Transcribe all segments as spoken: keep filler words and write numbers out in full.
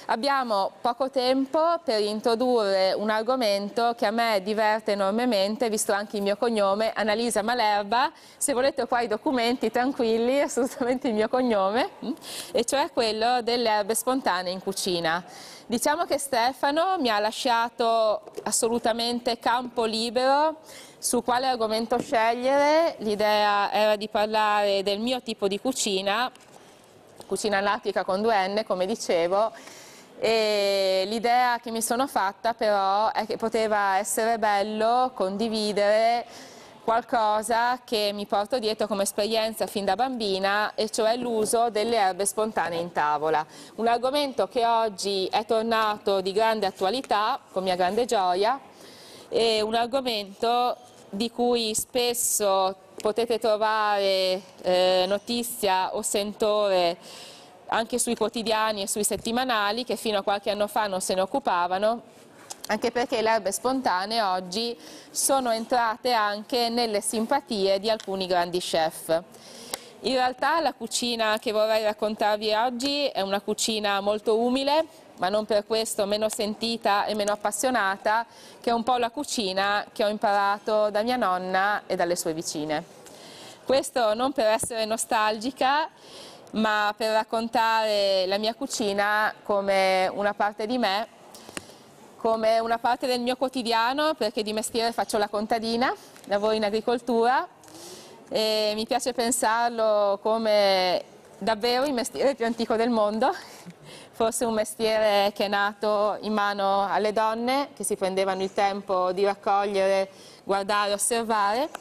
Abbiamo poco tempo per introdurre un argomento che a me diverte enormemente, visto anche il mio cognome, Annalisa Malerba. Se volete qua i documenti, tranquilli, è assolutamente il mio cognome, e cioè quello delle erbe spontanee in cucina. Diciamo che Stefano mi ha lasciato assolutamente campo libero su quale argomento scegliere. L'idea era di parlare del mio tipo di cucina, cucina lattica con due enne, come dicevo, e l'idea che mi sono fatta però è che poteva essere bello condividere qualcosa che mi porto dietro come esperienza fin da bambina, e cioè l'uso delle erbe spontanee in tavola. Un argomento che oggi è tornato di grande attualità, con mia grande gioia, e un argomento di cui spesso potete trovare eh, notizia o sentore anche sui quotidiani e sui settimanali, che fino a qualche anno fa non se ne occupavano, anche perché le erbe spontanee oggi sono entrate anche nelle simpatie di alcuni grandi chef. In realtà la cucina che vorrei raccontarvi oggi è una cucina molto umile, ma non per questo meno sentita e meno appassionata, che è un po' la cucina che ho imparato da mia nonna e dalle sue vicine. Questo non per essere nostalgica, ma per raccontare la mia cucina come una parte di me, come una parte del mio quotidiano, perché di mestiere faccio la contadina, lavoro in agricoltura e mi piace pensarlo come davvero il mestiere più antico del mondo, forse un mestiere che è nato in mano alle donne che si prendevano il tempo di raccogliere, guardare, osservare.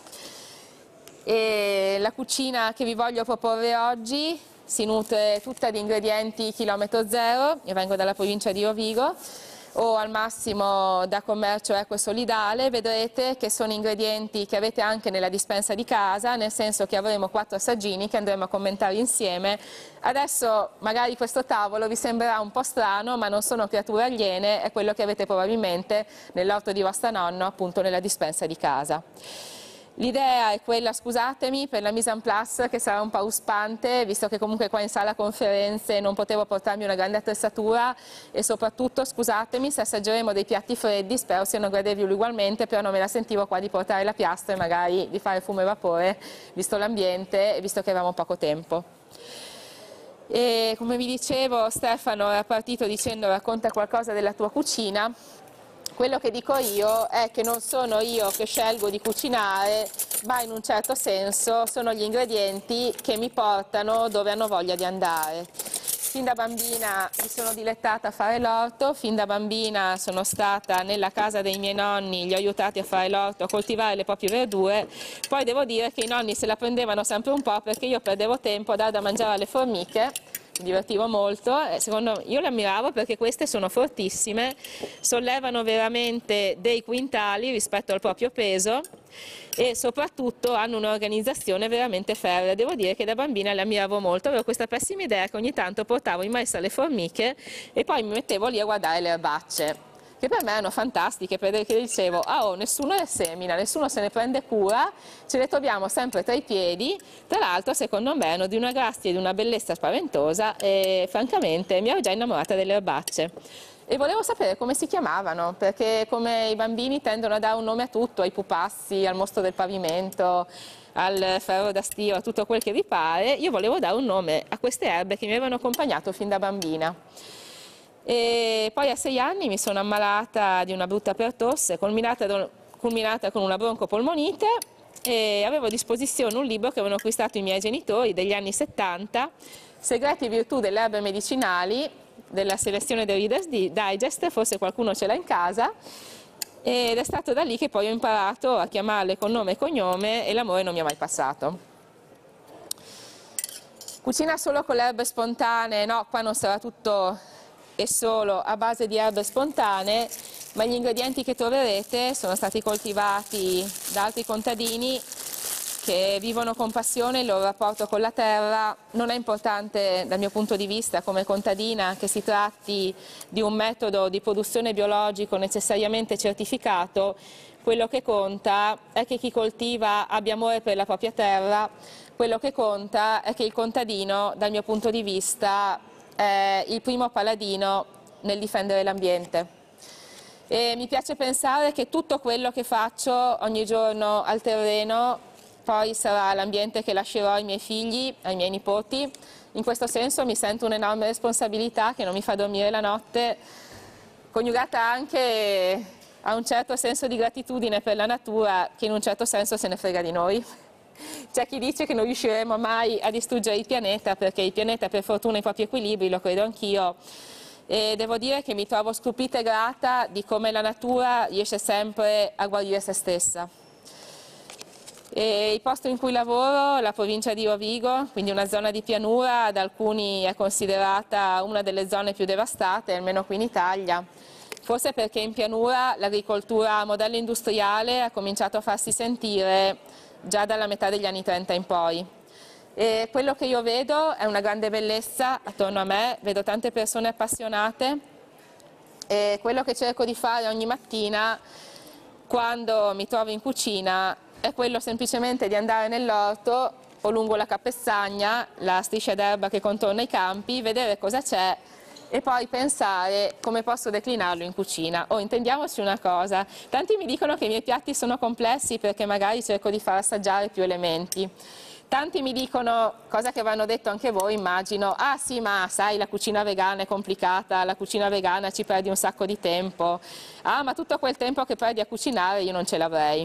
E la cucina che vi voglio proporre oggi si nutre tutta di ingredienti chilometro zero, io vengo dalla provincia di Rovigo, o al massimo da commercio equo e solidale. Vedrete che sono ingredienti che avete anche nella dispensa di casa, nel senso che avremo quattro assaggini che andremo a commentare insieme. Adesso magari questo tavolo vi sembrerà un po' strano, ma non sono creature aliene, è quello che avete probabilmente nell'orto di vostra nonna, appunto nella dispensa di casa. L'idea è quella, scusatemi per la mise en place che sarà un po' ruspante, visto che comunque qua in sala conferenze non potevo portarmi una grande attrezzatura, e soprattutto scusatemi se assaggeremo dei piatti freddi, spero siano gradevoli ugualmente, però non me la sentivo qua di portare la piastra e magari di fare fumo e vapore, visto l'ambiente e visto che avevamo poco tempo. E come vi dicevo, Stefano era partito dicendo racconta qualcosa della tua cucina. Quello che dico io è che non sono io che scelgo di cucinare, ma in un certo senso sono gli ingredienti che mi portano dove hanno voglia di andare. Fin da bambina mi sono dilettata a fare l'orto, fin da bambina sono stata nella casa dei miei nonni, li ho aiutati a fare l'orto, a coltivare le proprie verdure. Poi devo dire che i nonni se la prendevano sempre un po' perché io perdevo tempo a dare da mangiare alle formiche. Mi divertivo molto, secondo, io le ammiravo perché queste sono fortissime, sollevano veramente dei quintali rispetto al proprio peso e soprattutto hanno un'organizzazione veramente ferrea. Devo dire che da bambina le ammiravo molto, avevo questa pessima idea che ogni tanto portavo in maestra le formiche e poi mi mettevo lì a guardare le erbacce, che per me erano fantastiche, perché dicevo, ah, oh, nessuno le semina, nessuno se ne prende cura, ce le troviamo sempre tra i piedi. Tra l'altro secondo me erano di una grazia e di una bellezza spaventosa e francamente mi ero già innamorata delle erbacce. E volevo sapere come si chiamavano, perché come i bambini tendono a dare un nome a tutto, ai pupassi, al mostro del pavimento, al ferro da stiro, a tutto quel che vi pare, io volevo dare un nome a queste erbe che mi avevano accompagnato fin da bambina. E poi a sei anni mi sono ammalata di una brutta pertosse, culminata, culminata con una broncopolmonite, e avevo a disposizione un libro che avevano acquistato i miei genitori degli anni settanta, Segreti e virtù delle erbe medicinali, della selezione del Reader's Digest, forse qualcuno ce l'ha in casa, ed è stato da lì che poi ho imparato a chiamarle con nome e cognome e l'amore non mi ha mai passato. Cucina solo con le erbe spontanee? No, qua non sarà tutto e solo a base di erbe spontanee, ma gli ingredienti che troverete sono stati coltivati da altri contadini che vivono con passione il loro rapporto con la terra. Non è importante dal mio punto di vista come contadina che si tratti di un metodo di produzione biologico necessariamente certificato, quello che conta è che chi coltiva abbia amore per la propria terra, quello che conta è che il contadino dal mio punto di vista è il primo paladino nel difendere l'ambiente. E mi piace pensare che tutto quello che faccio ogni giorno al terreno poi sarà l'ambiente che lascerò ai miei figli, ai miei nipoti. In questo senso mi sento un'enorme responsabilità che non mi fa dormire la notte, coniugata anche a un certo senso di gratitudine per la natura che in un certo senso se ne frega di noi. C'è chi dice che non riusciremo mai a distruggere il pianeta perché il pianeta per fortuna ha i propri equilibri, lo credo anch'io. E devo dire che mi trovo stupita e grata di come la natura riesce sempre a guarire se stessa. E il posto in cui lavoro, la provincia di Rovigo, quindi una zona di pianura, da alcuni è considerata una delle zone più devastate, almeno qui in Italia. Forse perché in pianura l'agricoltura a modello industriale ha cominciato a farsi sentire già dalla metà degli anni trenta in poi. E quello che io vedo è una grande bellezza attorno a me, vedo tante persone appassionate e quello che cerco di fare ogni mattina quando mi trovo in cucina è quello semplicemente di andare nell'orto o lungo la cappestagna, la striscia d'erba che contorna i campi, vedere cosa c'è e poi pensare come posso declinarlo in cucina. O intendiamoci una cosa, tanti mi dicono che i miei piatti sono complessi perché magari cerco di far assaggiare più elementi. Tanti mi dicono, cosa che avranno detto anche voi immagino, ah sì ma sai la cucina vegana è complicata, la cucina vegana ci perdi un sacco di tempo, ah ma tutto quel tempo che perdi a cucinare io non ce l'avrei.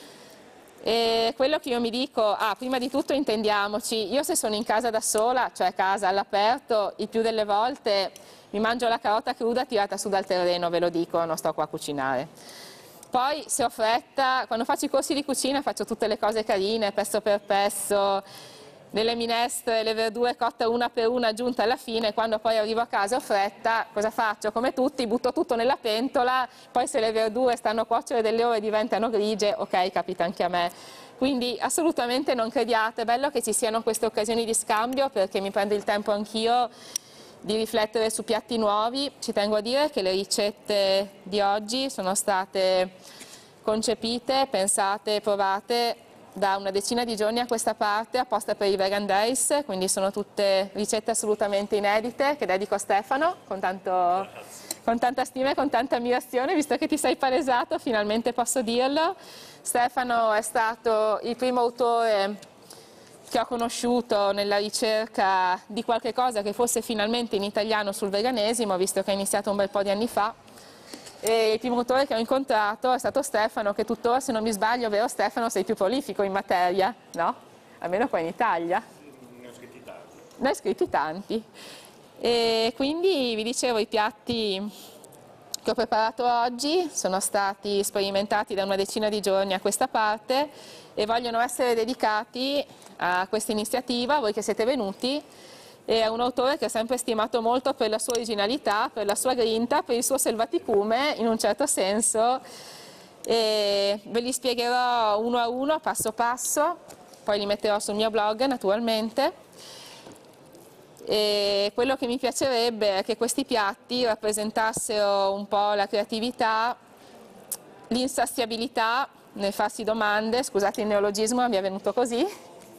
E quello che io mi dico, ah prima di tutto intendiamoci, io se sono in casa da sola, cioè casa all'aperto, il più delle volte mi mangio la carota cruda tirata su dal terreno, ve lo dico, non sto qua a cucinare. Poi se ho fretta, quando faccio i corsi di cucina faccio tutte le cose carine, pesto per pesto, nelle minestre, le verdure cotte una per una aggiunte alla fine, quando poi arrivo a casa ho fretta, cosa faccio? Come tutti, butto tutto nella pentola, poi se le verdure stanno a cuocere delle ore e diventano grigie, ok, capita anche a me. Quindi assolutamente non crediate, è bello che ci siano queste occasioni di scambio perché mi prendo il tempo anch'io di riflettere su piatti nuovi. Ci tengo a dire che le ricette di oggi sono state concepite, pensate e provate da una decina di giorni a questa parte apposta per i Vegan Days, quindi sono tutte ricette assolutamente inedite che dedico a Stefano con, tanto, con tanta stima e con tanta ammirazione, visto che ti sei palesato finalmente posso dirlo. Stefano è stato il primo autore che ho conosciuto nella ricerca di qualche cosa che fosse finalmente in italiano sul veganesimo, visto che è iniziato un bel po' di anni fa. E il primo autore che ho incontrato è stato Stefano, che tuttora, se non mi sbaglio, vero Stefano, sei più prolifico in materia, no? Almeno qua in Italia. Ne ho scritti tanti. Ne ho scritti tanti. E quindi vi dicevo, i piatti che ho preparato oggi sono stati sperimentati da una decina di giorni a questa parte e vogliono essere dedicati a questa iniziativa, voi che siete venuti, e a un autore che ho sempre stimato molto per la sua originalità, per la sua grinta, per il suo selvaticume in un certo senso, e ve li spiegherò uno a uno, passo passo, poi li metterò sul mio blog naturalmente. E quello che mi piacerebbe è che questi piatti rappresentassero un po' la creatività, l'insaziabilità nel farsi domande, scusate il neologismo, mi è venuto così,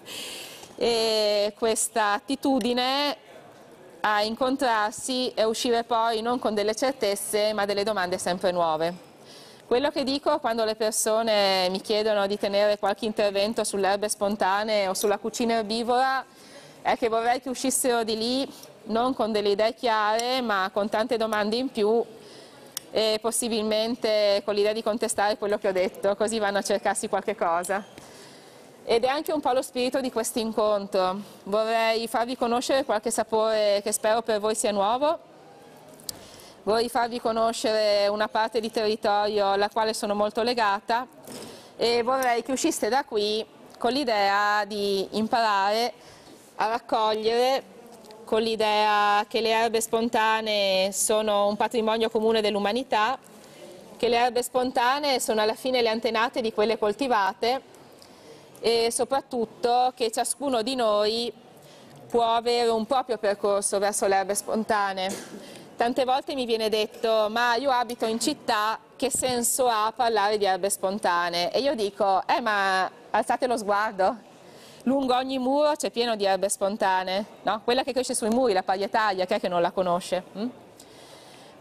e questa attitudine a incontrarsi e uscire poi non con delle certezze ma delle domande sempre nuove. Quello che dico quando le persone mi chiedono di tenere qualche intervento sulle erbe spontanee o sulla cucina erbivora è che vorrei che uscissero di lì non con delle idee chiare ma con tante domande in più e possibilmente con l'idea di contestare quello che ho detto, così vanno a cercarsi qualche cosa. Ed è anche un po' lo spirito di questo incontro. Vorrei farvi conoscere qualche sapore che spero per voi sia nuovo, vorrei farvi conoscere una parte di territorio alla quale sono molto legata e vorrei che usciste da qui con l'idea di imparare a raccogliere, con l'idea che le erbe spontanee sono un patrimonio comune dell'umanità, che le erbe spontanee sono alla fine le antenate di quelle coltivate e soprattutto che ciascuno di noi può avere un proprio percorso verso le erbe spontanee. Tante volte mi viene detto, ma io abito in città, che senso ha parlare di erbe spontanee? E io dico, eh ma alzate lo sguardo. Lungo ogni muro c'è pieno di erbe spontanee, no? Quella che cresce sui muri, la pagliataia, chi è che non la conosce? Hm?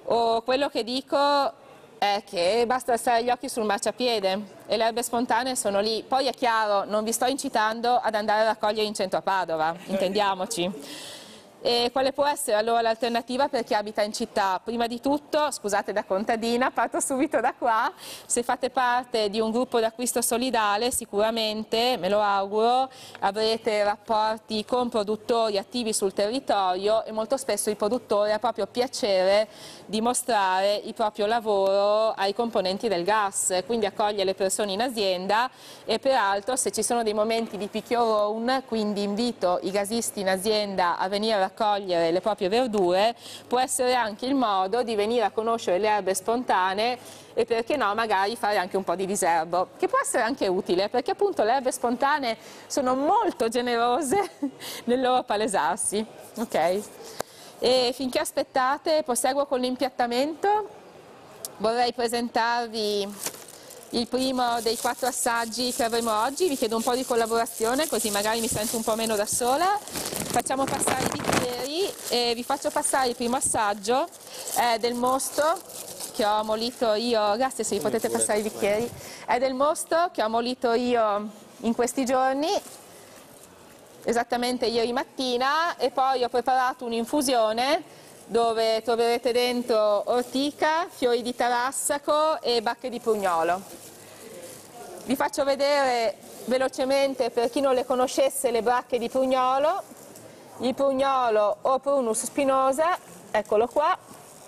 O quello che dico è che basta alzare gli occhi sul marciapiede e le erbe spontanee sono lì. Poi è chiaro, non vi sto incitando ad andare a raccogliere in centro a Padova, intendiamoci. E quale può essere allora l'alternativa per chi abita in città? Prima di tutto, scusate da contadina, parto subito da qua, se fate parte di un gruppo d'acquisto solidale sicuramente, me lo auguro, avrete rapporti con produttori attivi sul territorio e molto spesso il produttore ha proprio piacere di mostrare il proprio lavoro ai componenti del gas, quindi accoglie le persone in azienda e peraltro se ci sono dei momenti di pick your own, quindi invito i gasisti in azienda a venire a raccogliere le proprie verdure, può essere anche il modo di venire a conoscere le erbe spontanee e perché no magari fare anche un po' di diserbo, che può essere anche utile perché appunto le erbe spontanee sono molto generose nel loro palesarsi. Ok? E finché aspettate proseguo con l'impiattamento, vorrei presentarvi il primo dei quattro assaggi che avremo oggi, vi chiedo un po' di collaborazione così magari mi sento un po' meno da sola. Facciamo passare i bicchieri e vi faccio passare il primo assaggio, è del mosto che ho molito io, grazie se vi potete passare i bicchieri, è del mosto che ho molito io in questi giorni, esattamente ieri mattina, e poi ho preparato un'infusione dove troverete dentro ortica, fiori di tarassaco e bacche di prugnolo. Vi faccio vedere velocemente, per chi non le conoscesse, le bacche di prugnolo. Il prugnolo o Prunus spinosa, eccolo qua,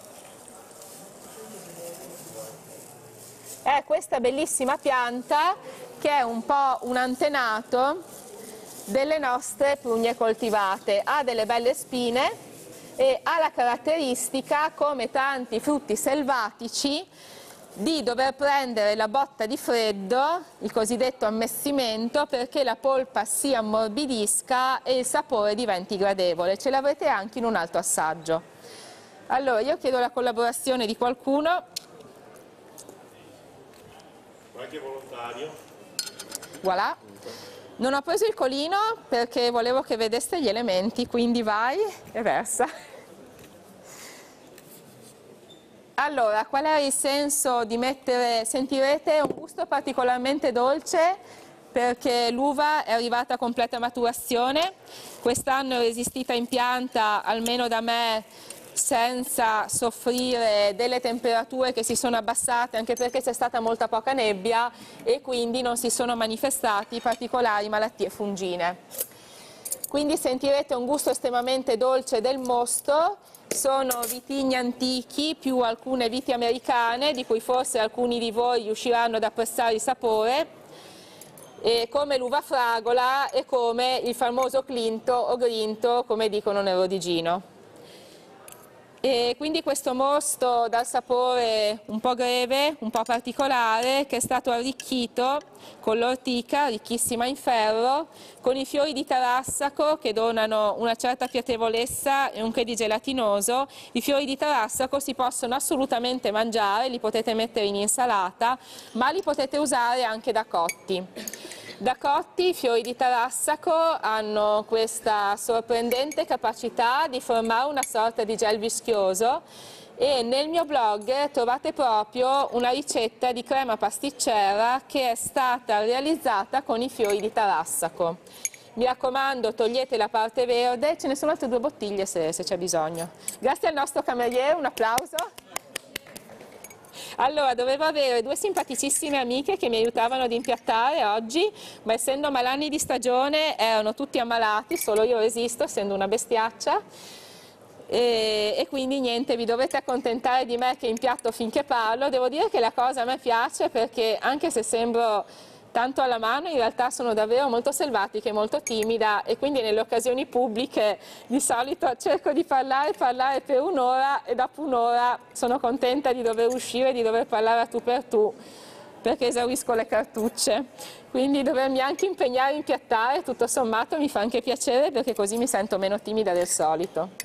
è questa bellissima pianta che è un po' un antenato delle nostre prugne coltivate, ha delle belle spine e ha la caratteristica, come tanti frutti selvatici, di dover prendere la botta di freddo, il cosiddetto ammessimento, perché la polpa si ammorbidisca e il sapore diventi gradevole. Ce l'avrete anche in un altro assaggio. Allora, io chiedo la collaborazione di qualcuno. Qualche volontario? Voilà. Non ho preso il colino perché volevo che vedeste gli elementi, quindi vai e versa. Allora, qual è il senso di mettere, sentirete un gusto particolarmente dolce perché l'uva è arrivata a completa maturazione, quest'anno è resistita in pianta, almeno da me, senza soffrire delle temperature che si sono abbassate, anche perché c'è stata molta poca nebbia e quindi non si sono manifestati particolari malattie fungine. Quindi sentirete un gusto estremamente dolce del mosto. Sono vitigni antichi più alcune viti americane di cui forse alcuni di voi riusciranno ad apprezzare il sapore, e come l'uva fragola e come il famoso clinto o grinto, come dicono nel Rodigino. E quindi questo mosto dal sapore un po' greve, un po' particolare, che è stato arricchito con l'ortica, ricchissima in ferro, con i fiori di tarassaco che donano una certa piacevolezza e un che di gelatinoso. I fiori di tarassaco si possono assolutamente mangiare, li potete mettere in insalata, ma li potete usare anche da cotti. Da cotti i fiori di tarassaco hanno questa sorprendente capacità di formare una sorta di gel vischioso e nel mio blog trovate proprio una ricetta di crema pasticcera che è stata realizzata con i fiori di tarassaco. Mi raccomando, togliete la parte verde, ce ne sono altre due bottiglie se, se c'è bisogno. Grazie al nostro cameriere, un applauso. Allora, dovevo avere due simpaticissime amiche che mi aiutavano ad impiattare oggi, ma essendo malanni di stagione erano tutti ammalati, solo io resisto, essendo una bestiaccia, e, e quindi niente, vi dovete accontentare di me che impiatto finché parlo. Devo dire che la cosa a me piace perché anche se sembro tanto alla mano, in realtà sono davvero molto selvatica e molto timida e quindi nelle occasioni pubbliche di solito cerco di parlare, parlare per un'ora e dopo un'ora sono contenta di dover uscire, di dover parlare a tu per tu perché esaurisco le cartucce. Quindi dovermi anche impegnare a impiattare, tutto sommato mi fa anche piacere perché così mi sento meno timida del solito.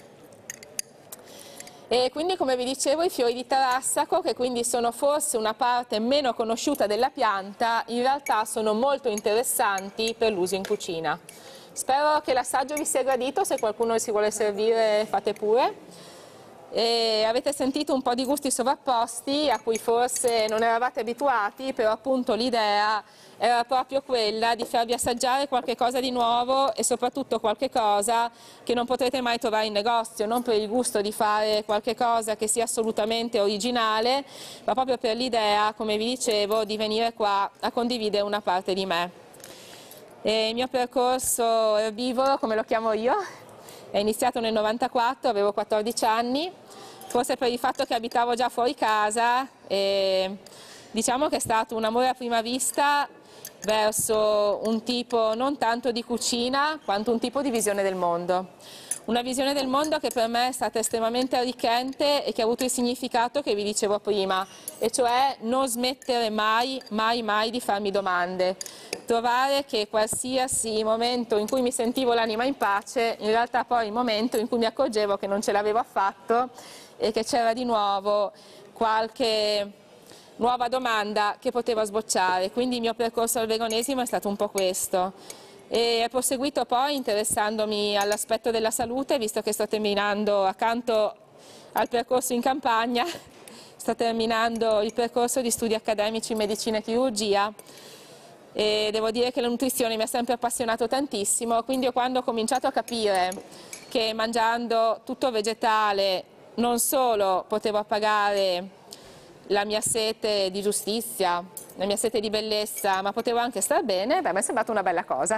E quindi, come vi dicevo, i fiori di tarassaco, che quindi sono forse una parte meno conosciuta della pianta, in realtà sono molto interessanti per l'uso in cucina. Spero che l'assaggio vi sia gradito, se qualcuno si vuole servire fate pure. E avete sentito un po' di gusti sovrapposti a cui forse non eravate abituati, però appunto l'idea era proprio quella di farvi assaggiare qualche cosa di nuovo e soprattutto qualche cosa che non potrete mai trovare in negozio, non per il gusto di fare qualche cosa che sia assolutamente originale, ma proprio per l'idea, come vi dicevo, di venire qua a condividere una parte di me. E il mio percorso erbivoro, come lo chiamo io, è iniziato nel novantaquattro, avevo quattordici anni, forse per il fatto che abitavo già fuori casa, e diciamo che è stato un amore a prima vista verso un tipo non tanto di cucina quanto un tipo di visione del mondo. Una visione del mondo che per me è stata estremamente arricchente e che ha avuto il significato che vi dicevo prima, e cioè non smettere mai, mai, mai di farmi domande. Trovare che qualsiasi momento in cui mi sentivo l'anima in pace, in realtà poi il momento in cui mi accorgevo che non ce l'avevo affatto e che c'era di nuovo qualche nuova domanda che poteva sbocciare. Quindi il mio percorso al veganesimo è stato un po' questo. E ho proseguito poi interessandomi all'aspetto della salute, visto che sto terminando accanto al percorso in campagna, sto terminando il percorso di studi accademici in medicina e chirurgia, e devo dire che la nutrizione mi ha sempre appassionato tantissimo, quindi quando ho cominciato a capire che mangiando tutto vegetale non solo potevo appagare la mia sete di giustizia, la mia sete di bellezza, ma potevo anche star bene, beh, mi è sembrata una bella cosa.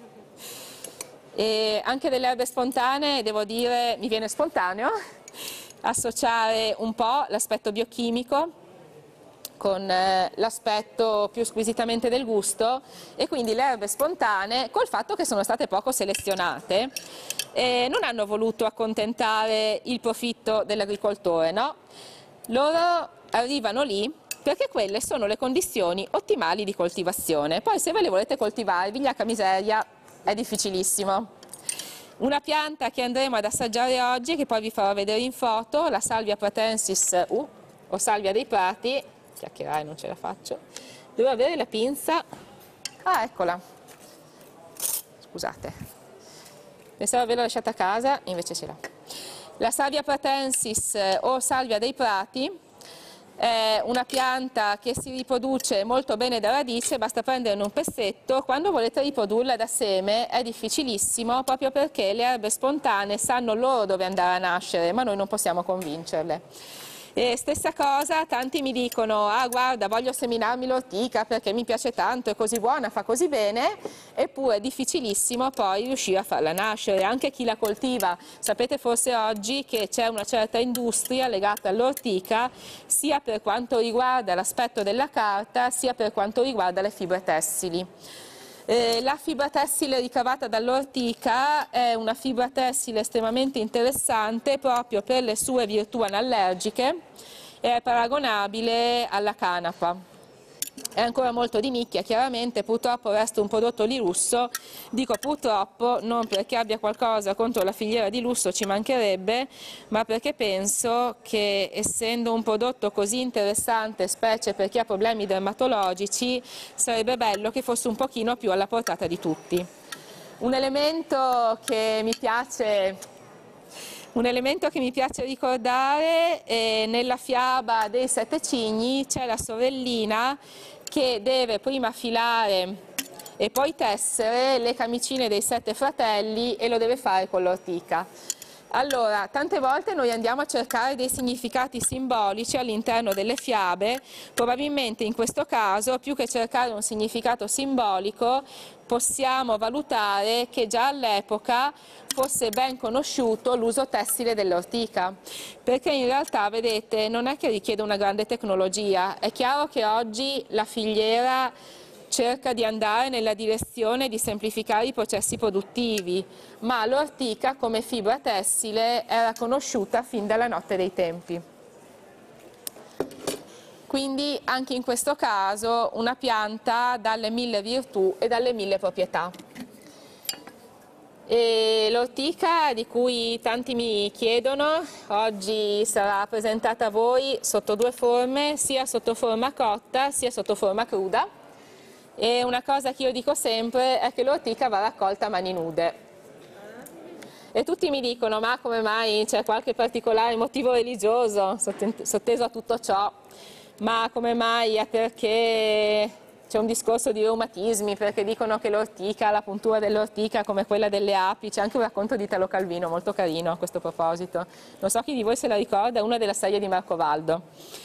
E anche delle erbe spontanee, devo dire, mi viene spontaneo associare un po' l'aspetto biochimico con eh, l'aspetto più squisitamente del gusto, e quindi le erbe spontanee, col fatto che sono state poco selezionate, eh, non hanno voluto accontentare il profitto dell'agricoltore, no? Loro arrivano lì perché quelle sono le condizioni ottimali di coltivazione. Poi se ve le volete coltivare, vigliacca miseria, è difficilissimo. Una pianta che andremo ad assaggiare oggi, che poi vi farò vedere in foto, la Salvia pratensis uh, o Salvia dei Prati, chiacchierare non ce la faccio, devo avere la pinza, ah eccola, scusate, pensavo averla lasciata a casa, invece ce l'ho. La Salvia pratensis o Salvia dei Prati è una pianta che si riproduce molto bene da radice, basta prenderne un pezzetto. Quando volete riprodurla da seme è difficilissimo, proprio perché le erbe spontanee sanno loro dove andare a nascere, ma noi non possiamo convincerle. E stessa cosa, tanti mi dicono, ah guarda, voglio seminarmi l'ortica perché mi piace tanto, è così buona, fa così bene, eppure è difficilissimo poi riuscire a farla nascere. Anche chi la coltiva, sapete forse oggi che c'è una certa industria legata all'ortica, sia per quanto riguarda l'aspetto della carta, sia per quanto riguarda le fibre tessili. Eh, la fibra tessile ricavata dall'ortica è una fibra tessile estremamente interessante proprio per le sue virtù anallergiche e è paragonabile alla canapa. È ancora molto di nicchia, chiaramente, purtroppo resta un prodotto di lusso. Dico purtroppo non perché abbia qualcosa contro la filiera di lusso, ci mancherebbe, ma perché penso che, essendo un prodotto così interessante, specie per chi ha problemi dermatologici, sarebbe bello che fosse un pochino più alla portata di tutti. Un elemento che mi piace... Un elemento che mi piace ricordare è nella fiaba dei sette cigni c'è la sorellina che deve prima filare e poi tessere le camicine dei sette fratelli, e lo deve fare con l'ortica. Allora, tante volte noi andiamo a cercare dei significati simbolici all'interno delle fiabe, probabilmente in questo caso, più che cercare un significato simbolico, possiamo valutare che già all'epoca fosse ben conosciuto l'uso tessile dell'ortica, perché in realtà, vedete, non è che richiede una grande tecnologia. È chiaro che oggi la filiera cerca di andare nella direzione di semplificare i processi produttivi, ma l'ortica come fibra tessile era conosciuta fin dalla notte dei tempi. Quindi anche in questo caso una pianta dalle mille virtù e dalle mille proprietà. E l'ortica, di cui tanti mi chiedono, oggi sarà presentata a voi sotto due forme, sia sotto forma cotta sia sotto forma cruda. E una cosa che io dico sempre è che l'ortica va raccolta a mani nude. E tutti mi dicono, ma come mai c'è qualche particolare motivo religioso sotteso a tutto ciò? Ma come mai? È perché c'è un discorso di reumatismi, perché dicono che l'ortica, la puntura dell'ortica come quella delle api, c'è anche un racconto di Italo Calvino molto carino a questo proposito. Non so chi di voi se la ricorda, è una delle saghe di Marco Valdo.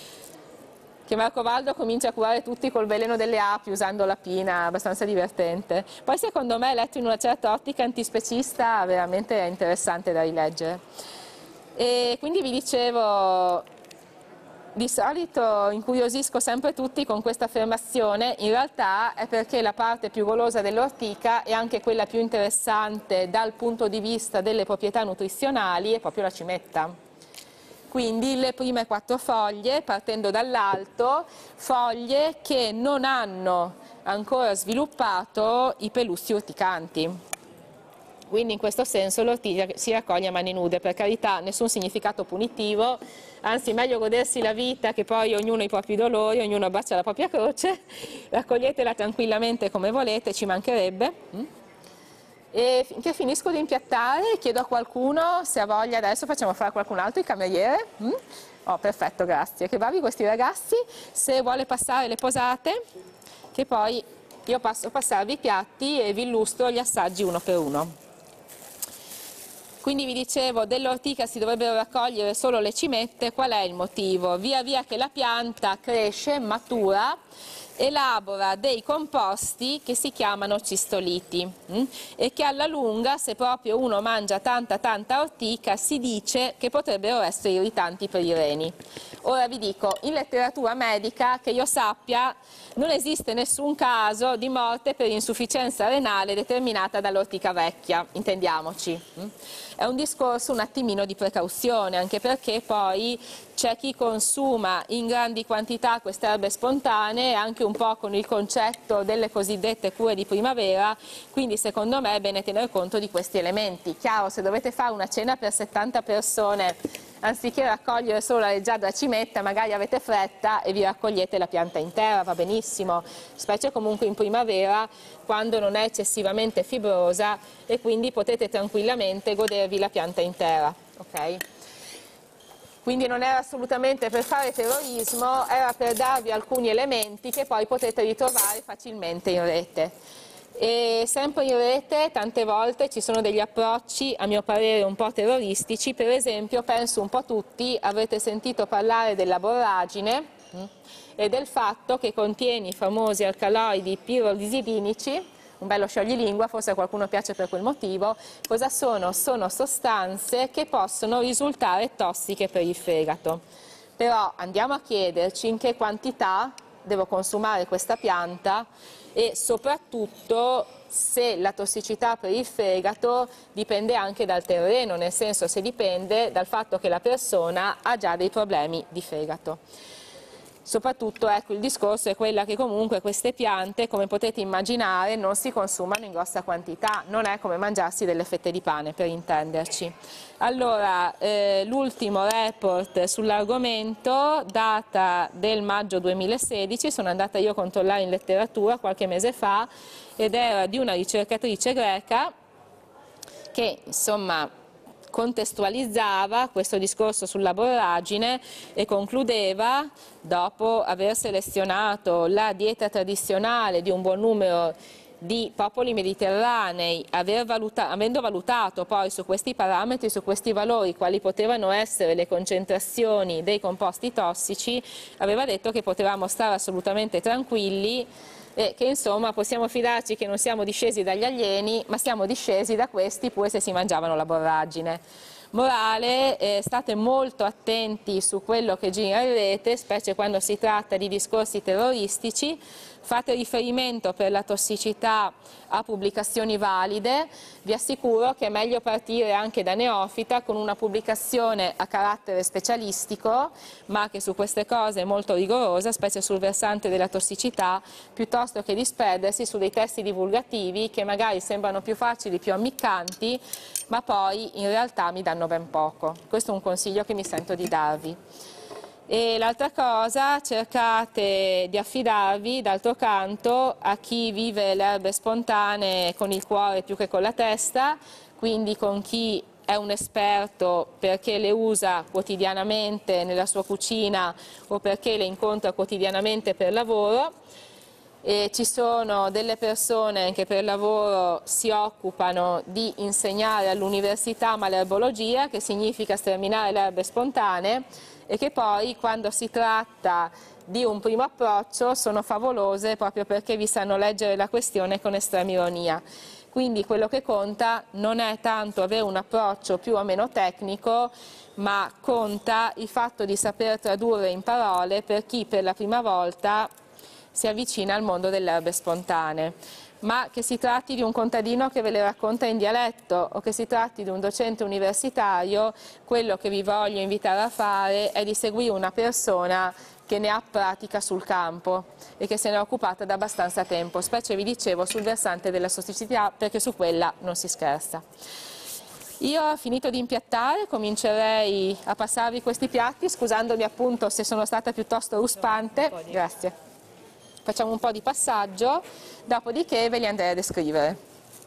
Che Marco Valdo comincia a curare tutti col veleno delle api usando la pina, abbastanza divertente. Poi secondo me, letto in una certa ottica antispecista, veramente è interessante da rileggere. E quindi vi dicevo, di solito incuriosisco sempre tutti con questa affermazione, in realtà è perché la parte più golosa dell'ortica e anche quella più interessante dal punto di vista delle proprietà nutrizionali è proprio la cimetta. Quindi le prime quattro foglie, partendo dall'alto, foglie che non hanno ancora sviluppato i pelussi urticanti. Quindi in questo senso l'ortiga si raccoglie a mani nude, per carità, nessun significato punitivo, anzi meglio godersi la vita che poi ognuno ha i propri dolori, ognuno abbraccia la propria croce, raccoglietela tranquillamente come volete, ci mancherebbe. E finché finisco di impiattare chiedo a qualcuno se ha voglia, adesso facciamo fare a qualcun altro, il cameriere. Mm? Oh, perfetto, grazie, che bravi questi ragazzi, se vuole passare le posate, che poi io passo a passarvi i piatti e vi illustro gli assaggi uno per uno. Quindi vi dicevo, dell'ortica si dovrebbero raccogliere solo le cimette, qual è il motivo? Via via che la pianta cresce, matura, elabora dei composti che si chiamano cistoliti mh? e che alla lunga, se proprio uno mangia tanta tanta ortica, si dice che potrebbero essere irritanti per i reni. Ora vi dico, in letteratura medica, che io sappia, non esiste nessun caso di morte per insufficienza renale determinata dall'ortica vecchia, intendiamoci. Mh? È un discorso un attimino di precauzione, anche perché poi c'è chi consuma in grandi quantità queste erbe spontanee, anche un po' con il concetto delle cosiddette cure di primavera, quindi secondo me è bene tenere conto di questi elementi. Chiaro, se dovete fare una cena per settanta persone, anziché raccogliere solo la leggiadra cimetta, magari avete fretta e vi raccogliete la pianta intera, va benissimo, specie comunque in primavera, quando non è eccessivamente fibrosa e quindi potete tranquillamente godervi la pianta intera, ok? Quindi non era assolutamente per fare terrorismo, era per darvi alcuni elementi che poi potete ritrovare facilmente in rete. E sempre in rete tante volte ci sono degli approcci a mio parere un po' terroristici, per esempio penso un po' tutti avrete sentito parlare della borragine mh, e del fatto che contiene i famosi alcaloidi pirrolizidinici, un bello scioglilingua, forse a qualcuno piace per quel motivo. Cosa sono? Sono sostanze che possono risultare tossiche per il fegato. Però andiamo a chiederci in che quantità devo consumare questa pianta e soprattutto se la tossicità per il fegato dipende anche dal terreno, nel senso se dipende dal fatto che la persona ha già dei problemi di fegato. Soprattutto ecco, il discorso è quella che comunque queste piante, come potete immaginare, non si consumano in grossa quantità, non è come mangiarsi delle fette di pane, per intenderci. Allora, eh, l'ultimo report sull'argomento data del maggio duemilasedici, sono andata io a controllare in letteratura qualche mese fa, ed era di una ricercatrice greca che, insomma, contestualizzava questo discorso sulla borragine e concludeva, dopo aver selezionato la dieta tradizionale di un buon numero di popoli mediterranei, aver valuta, avendo valutato poi su questi parametri, su questi valori, quali potevano essere le concentrazioni dei composti tossici, aveva detto che potevamo stare assolutamente tranquilli e che insomma possiamo fidarci che non siamo discesi dagli alieni, ma siamo discesi da questi pure se si mangiavano la borragine. Morale, eh, state molto attenti su quello che gira in rete, specie quando si tratta di discorsi terroristici, fate riferimento per la tossicità a pubblicazioni valide, vi assicuro che è meglio partire anche da neofita con una pubblicazione a carattere specialistico, ma che su queste cose è molto rigorosa, specie sul versante della tossicità, piuttosto che disperdersi su dei testi divulgativi che magari sembrano più facili, più ammiccanti, ma poi in realtà mi danno ben poco. Questo è un consiglio che mi sento di darvi. E l'altra cosa, cercate di affidarvi d'altro canto a chi vive le erbe spontanee con il cuore più che con la testa, quindi con chi è un esperto perché le usa quotidianamente nella sua cucina o perché le incontra quotidianamente per lavoro. E ci sono delle persone che per lavoro si occupano di insegnare all'università malerбologia, che significa sterminare le erbe spontanee, e che poi quando si tratta di un primo approccio sono favolose proprio perché vi sanno leggere la questione con estrema ironia. Quindi quello che conta non è tanto avere un approccio più o meno tecnico, ma conta il fatto di saper tradurre in parole per chi per la prima volta si avvicina al mondo delle erbe spontanee. Ma che si tratti di un contadino che ve le racconta in dialetto o che si tratti di un docente universitario, quello che vi voglio invitare a fare è di seguire una persona che ne ha pratica sul campo e che se ne è occupata da abbastanza tempo, specie vi dicevo sul versante della tossicità, perché su quella non si scherza. Io ho finito di impiattare, comincerei a passarvi questi piatti, scusandomi appunto se sono stata piuttosto ruspante. Grazie. Facciamo un po' di passaggio, dopodiché ve li andrei a descrivere.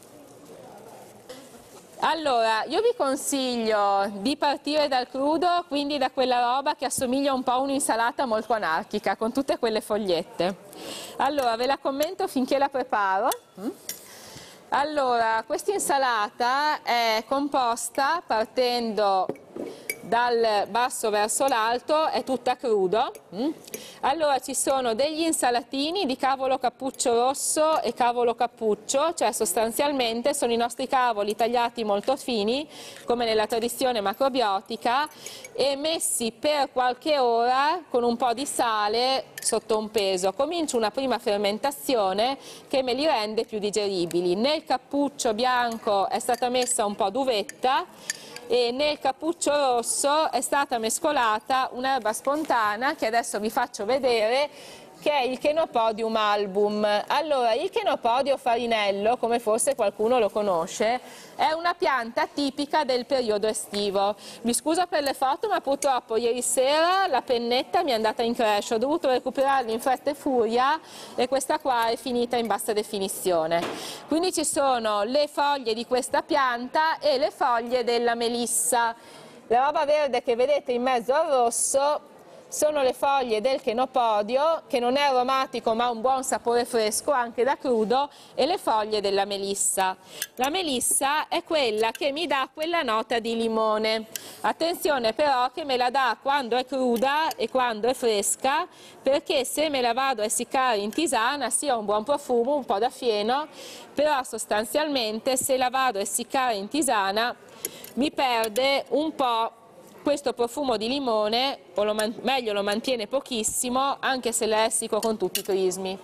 Allora, io vi consiglio di partire dal crudo, quindi da quella roba che assomiglia un po' a un'insalata molto anarchica, con tutte quelle fogliette. Allora, ve la commento finché la preparo. Allora, questa insalata è composta partendo dal basso verso l'alto, è tutta crudo. Allora ci sono degli insalatini di cavolo cappuccio rosso e cavolo cappuccio, cioè sostanzialmente sono i nostri cavoli tagliati molto fini, come nella tradizione macrobiotica, e messi per qualche ora con un po' di sale sotto un peso. Comincio una prima fermentazione che me li rende più digeribili. Nel cappuccio bianco è stata messa un po' d'uvetta, e nel cappuccio rosso è stata mescolata un'erba spontanea che adesso vi faccio vedere, che è il Chenopodium album. Allora, il Chenopodio farinello, come forse qualcuno lo conosce, è una pianta tipica del periodo estivo. Mi scuso per le foto, ma purtroppo ieri sera la pennetta mi è andata in crash, ho dovuto recuperarla in fretta e furia e questa qua è finita in bassa definizione. Quindi ci sono le foglie di questa pianta e le foglie della melissa. La roba verde che vedete in mezzo al rosso sono le foglie del Chenopodio, che non è aromatico ma ha un buon sapore fresco anche da crudo, e le foglie della melissa. La melissa è quella che mi dà quella nota di limone. Attenzione però che me la dà quando è cruda e quando è fresca, perché se me la vado a essiccare in tisana sì ha un buon profumo, un po' da fieno, però sostanzialmente se la vado a essiccare in tisana mi perde un po' questo profumo di limone, o lo meglio lo mantiene pochissimo, anche se lessico con tutti i crismi.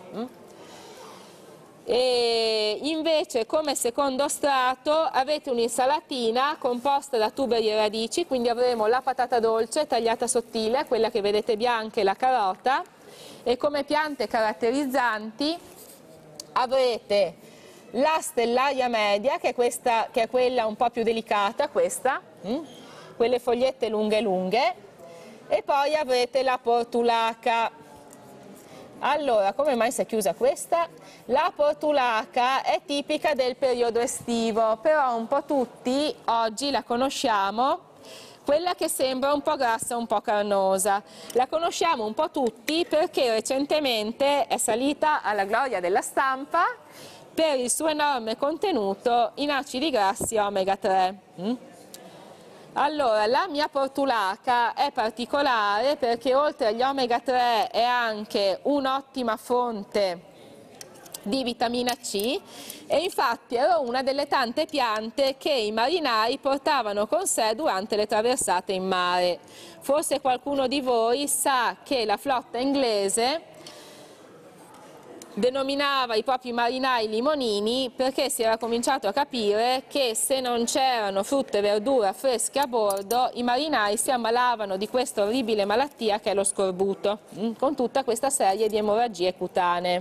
E invece come secondo strato avete un'insalatina composta da tuberi e radici, quindi avremo la patata dolce tagliata sottile, quella che vedete bianca, e la carota, e come piante caratterizzanti avrete la stellaria media, che è, questa, che è quella un po' più delicata, questa, quelle fogliette lunghe lunghe, e poi avrete la portulaca. Allora, come mai si è chiusa questa? La portulaca è tipica del periodo estivo, però un po' tutti oggi la conosciamo, quella che sembra un po' grassa, un po' carnosa. La conosciamo un po' tutti perché recentemente è salita alla gloria della stampa per il suo enorme contenuto in acidi grassi omega tre. Allora, la mia portulaca è particolare perché oltre agli omega tre è anche un'ottima fonte di vitamina C, e infatti era una delle tante piante che i marinai portavano con sé durante le traversate in mare. Forse qualcuno di voi sa che la flotta inglese denominava i propri marinai limonini perché si era cominciato a capire che se non c'erano frutta e verdura fresche a bordo i marinai si ammalavano di questa orribile malattia che è lo scorbuto, con tutta questa serie di emorragie cutanee.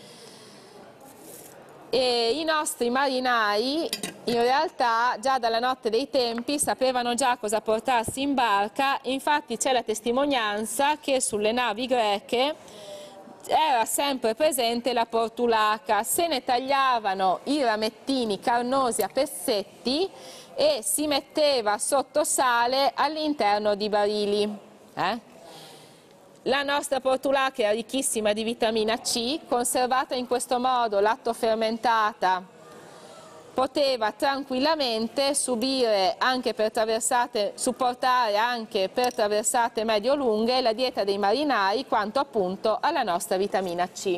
E i nostri marinai in realtà già dalla notte dei tempi sapevano già cosa portarsi in barca, infatti c'è la testimonianza che sulle navi greche era sempre presente la portulaca. Se ne tagliavano i ramettini carnosi a pezzetti e si metteva sotto sale all'interno di barili. Eh? La nostra portulaca è ricchissima di vitamina C, conservata in questo modo, lattofermentata, poteva tranquillamente subire anche per traversate, supportare anche per traversate medio-lunghe la dieta dei marinai quanto appunto alla nostra vitamina C.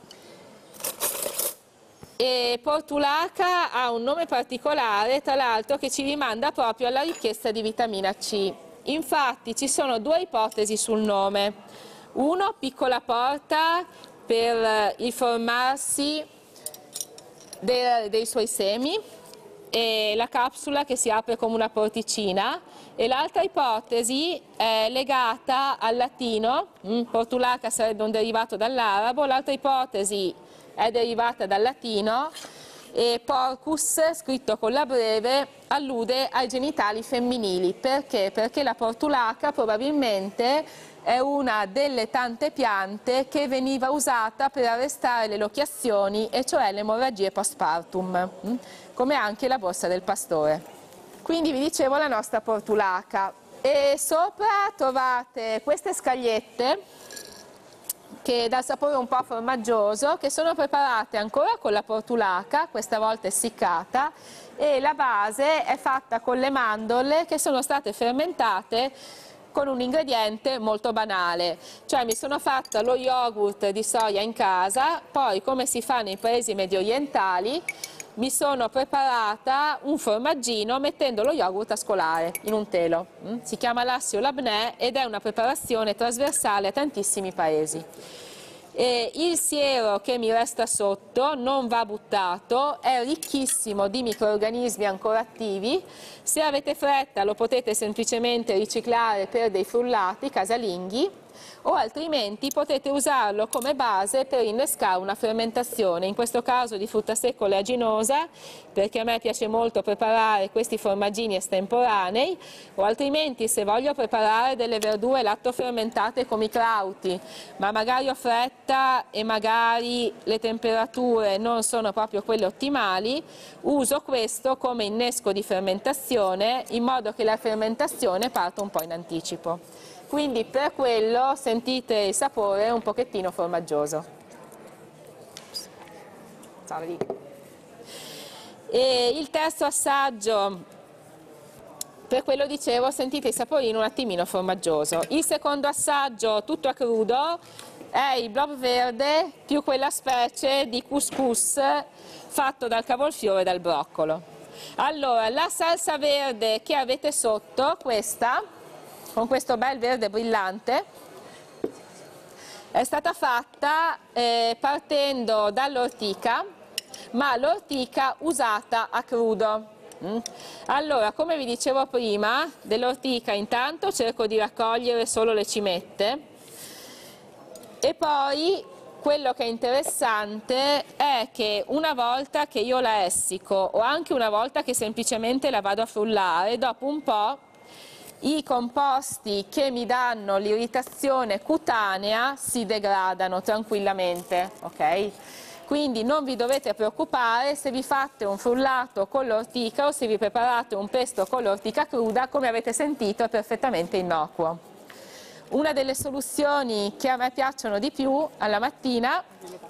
E portulaca ha un nome particolare, tra l'altro, che ci rimanda proprio alla richiesta di vitamina C. Infatti ci sono due ipotesi sul nome. Uno, piccola porta per il formarsi dei, dei suoi semi, e la capsula che si apre come una porticina, e l'altra ipotesi è legata al latino, mm, portulaca sarebbe un derivato dall'arabo, l'altra ipotesi è derivata dal latino, e porcus, scritto con la breve, allude ai genitali femminili. Perché? Perché la portulaca probabilmente è una delle tante piante che veniva usata per arrestare le lochiazioni, e cioè le emorragie postpartum, come anche la borsa del pastore. Quindi vi dicevo la nostra portulaca, e sopra trovate queste scagliette che dal sapore un po' formaggioso, che sono preparate ancora con la portulaca, questa volta essiccata, e la base è fatta con le mandorle che sono state fermentate con un ingrediente molto banale, cioè mi sono fatta lo yogurt di soia in casa, poi come si fa nei paesi medio orientali mi sono preparata un formaggino mettendo lo yogurt a scolare in un telo. Si chiama l'assio labnè ed è una preparazione trasversale a tantissimi paesi. E il siero che mi resta sotto non va buttato, è ricchissimo di microrganismi ancora attivi. Se avete fretta lo potete semplicemente riciclare per dei frullati casalinghi, o altrimenti potete usarlo come base per innescare una fermentazione, in questo caso di frutta secca oleaginosa, perché a me piace molto preparare questi formaggini estemporanei, o altrimenti se voglio preparare delle verdure lattofermentate come i crauti, ma magari ho fretta e magari le temperature non sono proprio quelle ottimali, uso questo come innesco di fermentazione, in modo che la fermentazione parta un po' in anticipo. Quindi per quello sentite il sapore un pochettino formaggioso. E il terzo assaggio, per quello dicevo, sentite il saporino un attimino formaggioso. Il secondo assaggio, tutto a crudo, è il blob verde più quella specie di couscous fatto dal cavolfiore e dal broccolo. Allora, la salsa verde che avete sotto, questa, con questo bel verde brillante, è stata fatta eh, partendo dall'ortica, ma l'ortica usata a crudo. Mm. Allora, come vi dicevo prima, dell'ortica intanto cerco di raccogliere solo le cimette, e poi quello che è interessante è che una volta che io la essico, o anche una volta che semplicemente la vado a frullare, dopo un po' i composti che mi danno l'irritazione cutanea si degradano tranquillamente, ok? Quindi non vi dovete preoccupare se vi fate un frullato con l'ortica o se vi preparate un pesto con l'ortica cruda, come avete sentito è perfettamente innocuo. Una delle soluzioni che a me piacciono di più alla mattina,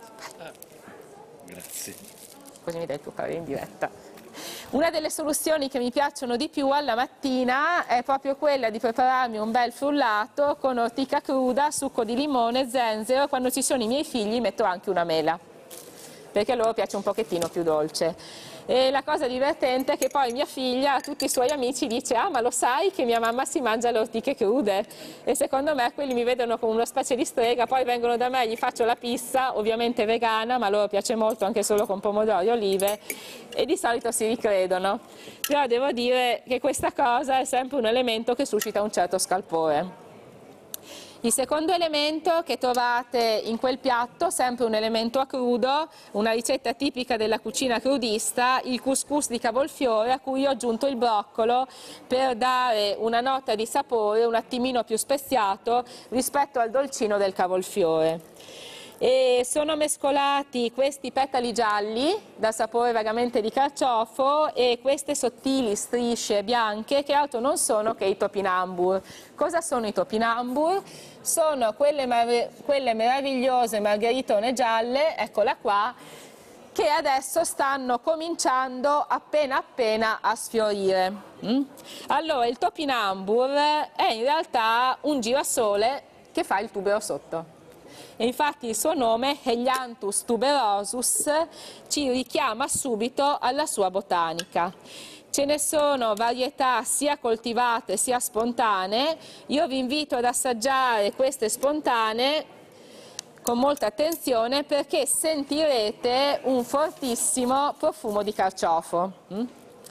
grazie, così mi dai il tuo parere in diretta. Una delle soluzioni che mi piacciono di più alla mattina è proprio quella di prepararmi un bel frullato con ortica cruda, succo di limone, zenzero, e quando ci sono i miei figli metto anche una mela, perché a loro piace un pochettino più dolce. E la cosa divertente è che poi mia figlia a tutti i suoi amici dice: ah, ma lo sai che mia mamma si mangia le ortiche crude? E secondo me quelli mi vedono come una specie di strega, poi vengono da me, gli faccio la pizza, ovviamente vegana, ma a loro piace molto anche solo con pomodori e olive, e di solito si ricredono. Però devo dire che questa cosa è sempre un elemento che suscita un certo scalpore. Il secondo elemento che trovate in quel piatto, sempre un elemento a crudo, una ricetta tipica della cucina crudista, il couscous di cavolfiore, a cui ho aggiunto il broccolo per dare una nota di sapore un attimino più speziato rispetto al dolcino del cavolfiore. E sono mescolati questi petali gialli dal sapore vagamente di carciofo e queste sottili strisce bianche che altro non sono che i topinambur. Cosa sono i topinambur? Sono quelle, mar quelle meravigliose margheritone gialle, eccola qua, che adesso stanno cominciando appena appena a sfiorire. Mm? Allora, il topinambur è in realtà un girasole che fa il tubero sotto. E infatti il suo nome, Helianthus tuberosus, ci richiama subito alla sua botanica. Ce ne sono varietà sia coltivate sia spontanee. Io vi invito ad assaggiare queste spontanee con molta attenzione perché sentirete un fortissimo profumo di carciofo. Mm?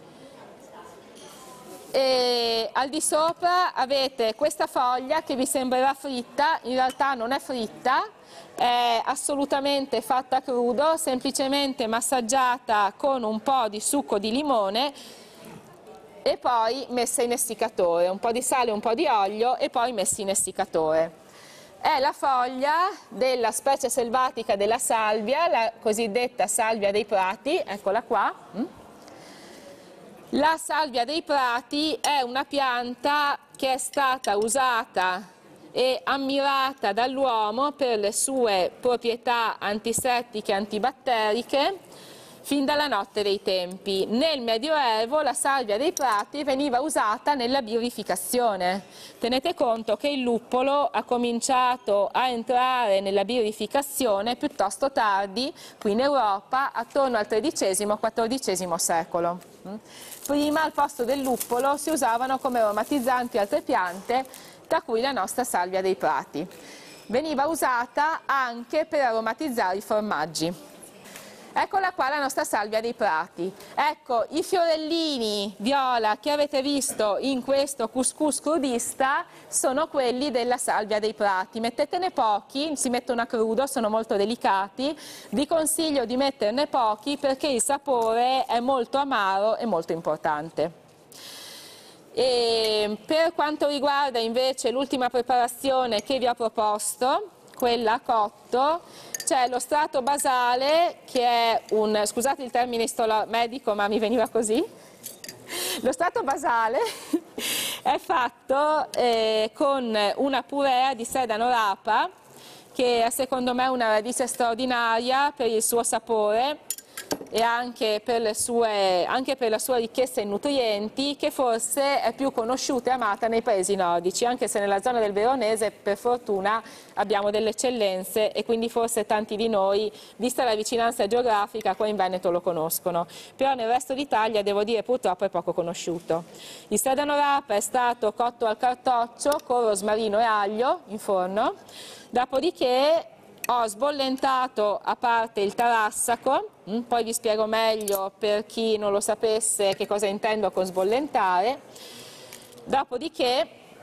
E al di sopra avete questa foglia che vi sembrerà fritta, in realtà non è fritta, è assolutamente fatta a crudo, semplicemente massaggiata con un po' di succo di limone e poi messa in essiccatore, un po' di sale, un po' di olio e poi messi in essiccatore. È la foglia della specie selvatica della salvia, la cosiddetta salvia dei prati, eccola qua. La salvia dei prati è una pianta che è stata usata e ammirata dall'uomo per le sue proprietà antisettiche e antibatteriche fin dalla notte dei tempi. Nel Medioevo la salvia dei prati veniva usata nella birrificazione. Tenete conto che il luppolo ha cominciato a entrare nella birrificazione piuttosto tardi, qui in Europa, attorno al tredicesimo quattordicesimo secolo. Prima al posto del luppolo si usavano come aromatizzanti altre piante, tra cui la nostra salvia dei prati. Veniva usata anche per aromatizzare i formaggi. Eccola qua la nostra salvia dei prati. Ecco, i fiorellini viola che avete visto in questo couscous crudista sono quelli della salvia dei prati. Mettetene pochi, si mettono a crudo, sono molto delicati. Vi consiglio di metterne pochi perché il sapore è molto amaro e molto importante. E per quanto riguarda invece l'ultima preparazione che vi ho proposto, quella a cotto, c'è lo strato basale che è un, scusate il termine medico ma mi veniva così, lo strato basale è fatto eh, con una purea di sedano rapa che è secondo me una radice straordinaria per il suo sapore e anche per, le sue, anche per la sua ricchezza in nutrienti, che forse è più conosciuta e amata nei paesi nordici, anche se nella zona del Veronese per fortuna abbiamo delle eccellenze e quindi forse tanti di noi, vista la vicinanza geografica, qua in Veneto lo conoscono, però nel resto d'Italia devo dire purtroppo è poco conosciuto. Il sedano rapa è stato cotto al cartoccio con rosmarino e aglio in forno, dopodiché ho sbollentato a parte il tarassaco, poi vi spiego meglio per chi non lo sapesse che cosa intendo con sbollentare, dopodiché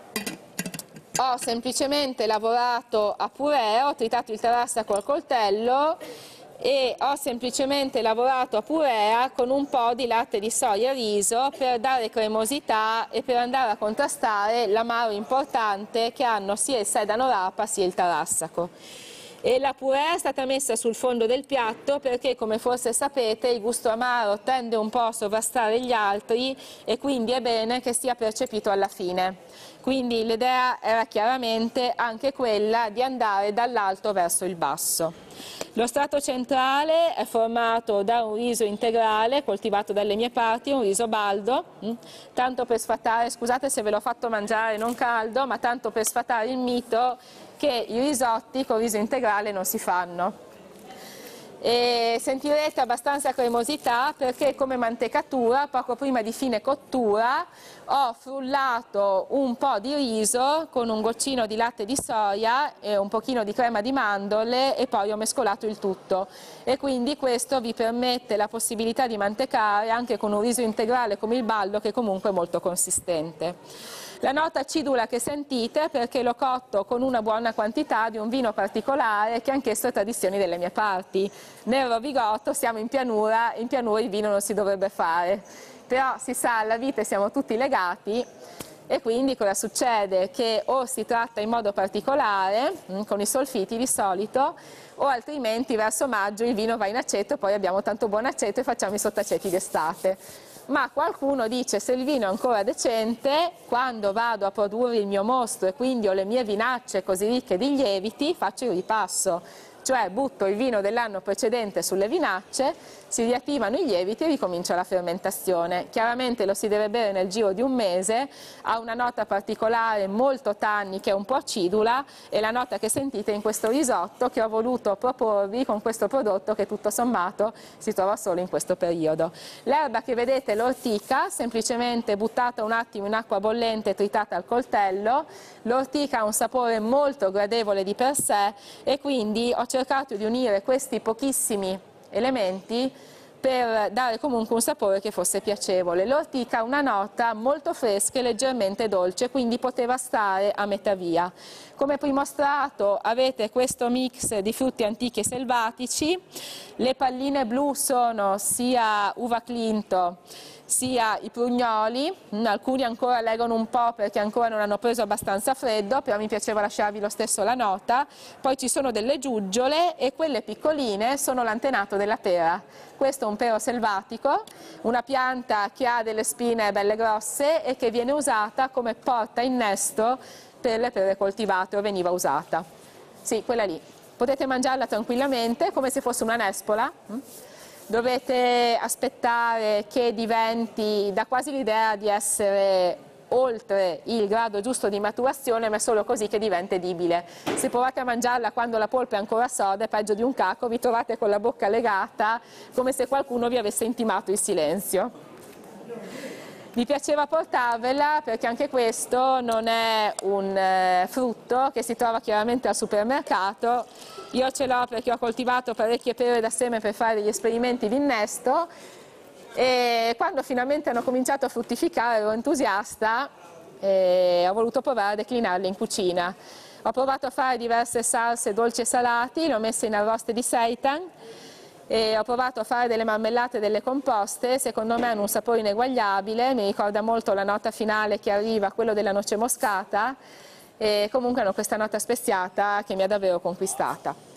ho semplicemente lavorato a purè, ho tritato il tarassaco al coltello e ho semplicemente lavorato a purea con un po' di latte di soia riso per dare cremosità e per andare a contrastare l'amaro importante che hanno sia il sedano rapa sia il tarassaco. E la purea è stata messa sul fondo del piatto perché, come forse sapete, il gusto amaro tende un po' a sovrastare gli altri e quindi è bene che sia percepito alla fine. Quindi l'idea era chiaramente anche quella di andare dall'alto verso il basso. Lo strato centrale è formato da un riso integrale coltivato dalle mie parti, un riso baldo, tanto per sfatare, scusate se ve l'ho fatto mangiare non caldo, ma tanto per sfatare il mito che i risotti con riso integrale non si fanno. E sentirete abbastanza cremosità perché come mantecatura, poco prima di fine cottura, ho frullato un po' di riso con un goccino di latte di soia e un pochino di crema di mandorle e poi ho mescolato il tutto. E quindi questo vi permette la possibilità di mantecare anche con un riso integrale come il baldo, che comunque è molto consistente. La nota acidula che sentite perché l'ho cotto con una buona quantità di un vino particolare che anch'esso è tradizione delle mie parti. Nel Rovigotto siamo in pianura, in pianura il vino non si dovrebbe fare, però si sa, alla vita siamo tutti legati E quindi cosa succede? Che o si tratta in modo particolare, con i solfiti di solito, o altrimenti verso maggio il vino va in aceto, poi abbiamo tanto buon aceto e facciamo i sottaceti d'estate. Ma qualcuno dice: se il vino è ancora decente, quando vado a produrre il mio mosto e quindi ho le mie vinacce così ricche di lieviti, faccio il ripasso, cioè butto il vino dell'anno precedente sulle vinacce, si riattivano i lieviti e ricomincia la fermentazione. Chiaramente lo si deve bere nel giro di un mese, ha una nota particolare molto tannica e un po' acidula, e la nota che sentite in questo risotto che ho voluto proporvi con questo prodotto che tutto sommato si trova solo in questo periodo. L'erba che vedete è l'ortica, semplicemente buttata un attimo in acqua bollente e tritata al coltello. L'ortica ha un sapore molto gradevole di per sé e quindi ho cercato di unire questi pochissimi elementi per dare comunque un sapore che fosse piacevole. L'ortica ha una nota molto fresca e leggermente dolce, quindi poteva stare a metà via. Come primo strato avete questo mix di frutti antichi e selvatici. Le palline blu sono sia uva Clinto sia i prugnoli, alcuni ancora leggono un po' perché ancora non hanno preso abbastanza freddo, però mi piaceva lasciarvi lo stesso la nota. Poi ci sono delle giuggiole e quelle piccoline sono l'antenato della pera. Questo è un pero selvatico, una pianta che ha delle spine belle grosse e che viene usata come porta innesto per le pere coltivate, o veniva usata. Sì, quella lì. Potete mangiarla tranquillamente come se fosse una nespola. Dovete aspettare che diventi, dà quasi l'idea di essere oltre il grado giusto di maturazione, ma è solo così che diventa edibile. Se provate a mangiarla quando la polpa è ancora soda, è peggio di un caco, vi trovate con la bocca legata come se qualcuno vi avesse intimato il silenzio. Mi piaceva portarvela perché anche questo non è un eh, frutto che si trova chiaramente al supermercato. Io ce l'ho perché ho coltivato parecchie pere da seme per fare degli esperimenti di innesto, e quando finalmente hanno cominciato a fruttificare ero entusiasta e ho voluto provare a declinarle in cucina. Ho provato a fare diverse salse dolci e salati, le ho messe in arroste di seitan, e ho provato a fare delle marmellate e delle composte. Secondo me hanno un sapore ineguagliabile, mi ricorda molto la nota finale che arriva, quello della noce moscata, e comunque hanno questa nota speziata che mi ha davvero conquistata.